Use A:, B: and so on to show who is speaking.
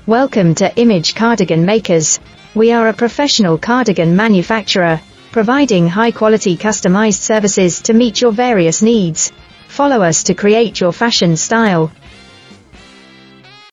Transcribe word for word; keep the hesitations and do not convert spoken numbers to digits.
A: Welcome to Image Cardigan Makers. We are a professional cardigan manufacturer, providing high-quality customized services to meet your various needs. Follow us to create your fashion style.